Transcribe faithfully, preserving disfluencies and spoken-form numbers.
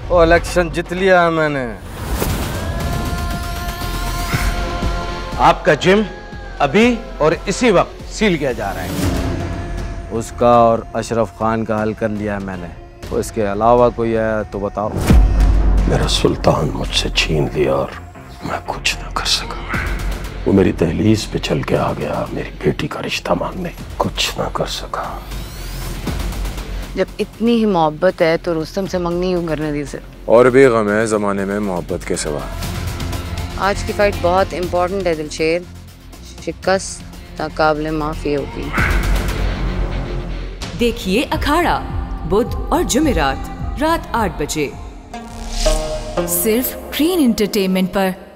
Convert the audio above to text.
वो इलेक्शन जीत लिया है मैंने। आपका जिम अभी और इसी वक्त सील किया जा रहा है। उसका और अशरफ खान का हल कर लिया है मैंने। तो इसके अलावा कोई है तो बताओ। मेरा सुल्तान मुझसे छीन लिया और मैं कुछ ना कर सका। वो मेरी दहलीज पे चल के आ गया मेरी बेटी का रिश्ता मांगने, कुछ ना कर सका। जब इतनी ही मोहब्बत है तो रुस्तम से मंगनी यूं करने दी से। और भी गम है जमाने में मोहब्बत के सिवा। आज की फाइट बहुत इंपॉर्टेंट है दिलशेर। शिकस्त नाकाबिले माफी होगी। देखिए अखाड़ा बुध और जुमेरात रात आठ बजे सिर्फ ग्रीन एंटरटेनमेंट पर।